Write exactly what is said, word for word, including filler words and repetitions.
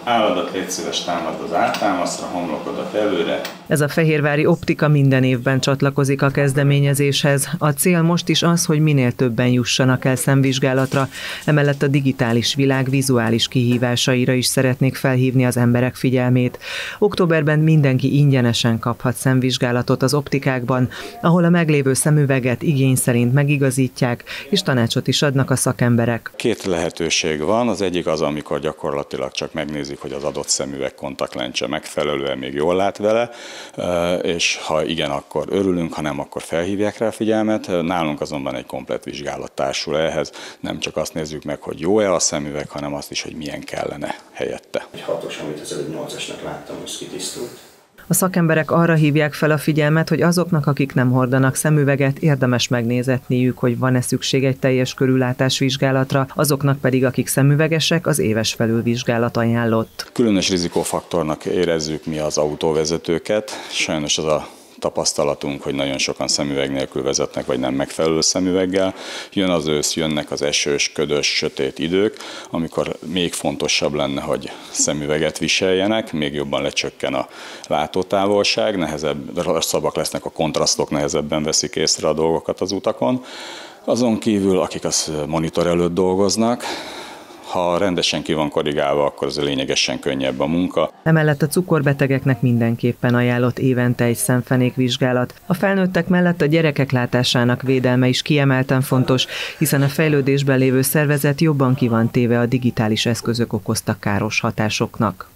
Álladat légy szíves, támad az áttámaszra, homlokodat előre. Ez a fehérvári optika minden évben csatlakozik a kezdeményezéshez. A cél most is az, hogy minél többen jussanak el szemvizsgálatra, emellett a digitális világ vizuális kihívásaira is szeretnék felhívni az emberek figyelmét. Októberben mindenki ingyenesen kaphat szemvizsgálatot az optikákban, ahol a meglévő szemüveget igény szerint megigazítják, és tanácsot is adnak a szakemberek. Két lehetőség van, az egyik az, amikor gyakorlatilag csak megnézik, hogy az adott szemüveg kontaktlencse megfelelően még jól lát vele, és ha igen, akkor örülünk, ha nem, akkor felhívják rá a figyelmet. Nálunk azonban egy komplett vizsgálat társul ehhez, nem csak azt nézzük meg, hogy jó-e a szemüveg, hanem azt is, hogy milyen kellene helyette. Egy hatos, amit az előbb nyolcasnak láttam, az kitisztult. A szakemberek arra hívják fel a figyelmet, hogy azoknak, akik nem hordanak szemüveget, érdemes megnézetniük, hogy van-e szükség egy teljes körüllátás vizsgálatra, azoknak pedig, akik szemüvegesek, az éves felülvizsgálat ajánlott. Különös rizikófaktornak érezzük mi az autóvezetőket, sajnos az a tapasztalatunk, hogy nagyon sokan szemüveg nélkül vezetnek, vagy nem megfelelő szemüveggel. Jön az ősz, jönnek az esős, ködös, sötét idők, amikor még fontosabb lenne, hogy szemüveget viseljenek, még jobban lecsökken a látótávolság, nehezebb, rosszabbak lesznek a kontrasztok, nehezebben veszik észre a dolgokat az utakon. Azon kívül, akik az monitor előtt dolgoznak, ha rendesen ki van korrigálva, akkor az lényegesen könnyebb a munka. Emellett a cukorbetegeknek mindenképpen ajánlott évente egy szemfenékvizsgálat. A felnőttek mellett a gyerekek látásának védelme is kiemelten fontos, hiszen a fejlődésben lévő szervezet jobban ki van téve a digitális eszközök okozta káros hatásoknak.